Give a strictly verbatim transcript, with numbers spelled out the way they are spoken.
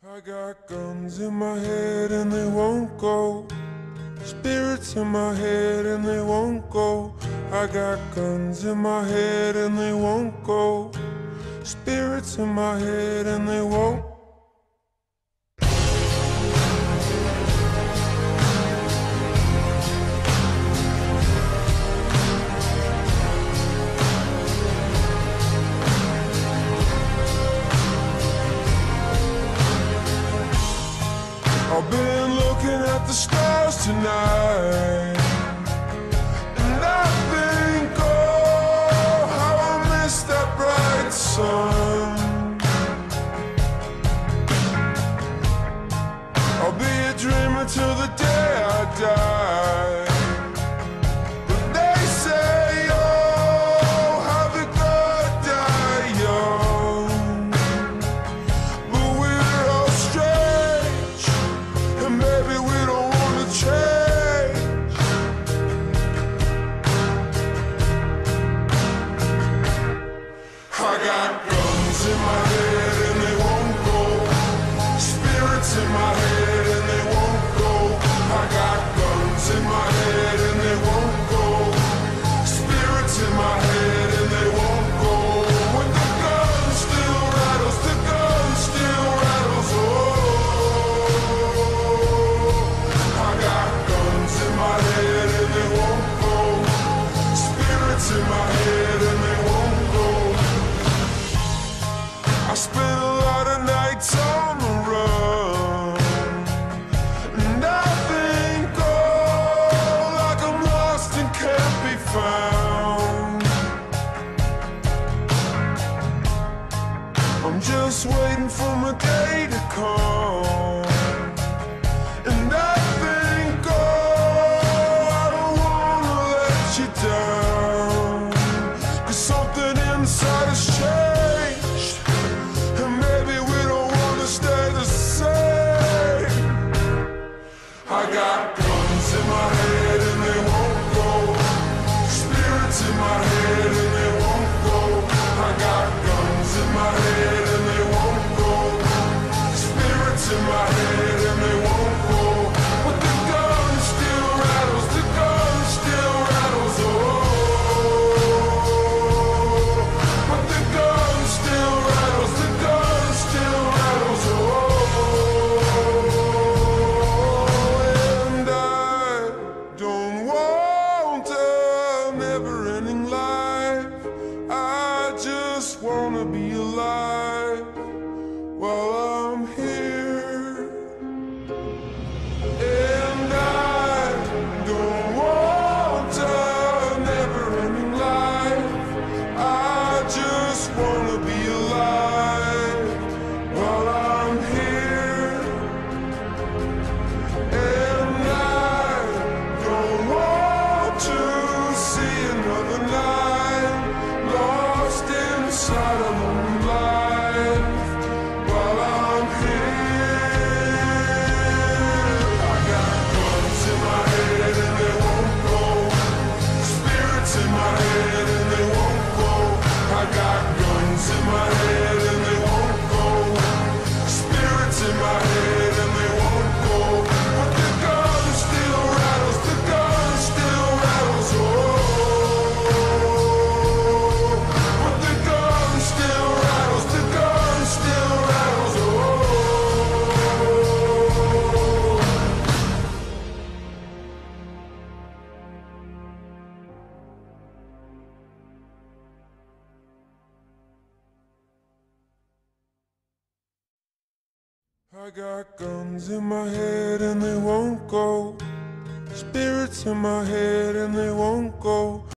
I got guns in my head and they won't go. Spirits in my head and they won't go. I got guns in my head and they won't go. Spirits in my head and they won't. I've been looking at the stars tonight, and I think, oh, how I miss that bright sun. I'll be a dreamer till the day I die. But they say, oh, have a good die young. But we're all strange, and maybe we don't wanna change. I got guns in my head and they won't go. Spirits in my head and they won't go. I got guns in my head and they won't go. Spirits in my head and they won't go. When the gun still rattles, the gun still rattles. Oh, I got guns in my head and they won't go. Spirits in my head and they won't go. I spent a lot of nights on the run, and I think, oh, like I'm lost and can't be found. I'm just waiting for my day to come, and I think, oh, I don't wanna let you down, 'cause something inside has changed, and maybe we don't wanna stay the same. I got guns in my head and they won't go. Spirits in my head and they won't go. I got guns in my head and they won't go. Spirits in my head and they won't go. But the gun still rattles, the gun still rattles. Oh, but the gun still rattles, the gun still rattles. Oh, and I don't want a never-ending life. I just wanna be alive while I'm here. And I don't want a never-ending life. I just wanna be alive while I'm here. And I don't want to see another night lost inside a lonely life while I'm here. I got guns in my head and they won't go. Spirits in my head and they won't go. I got guns in my head and they won't go. Spirits in my head and they won't go. But the gun still rattles, the gun still rattles. Oh, but the gun still rattles, the gun still rattles. Oh, I got guns in my head and they won't go. Spirits in my head and they won't go.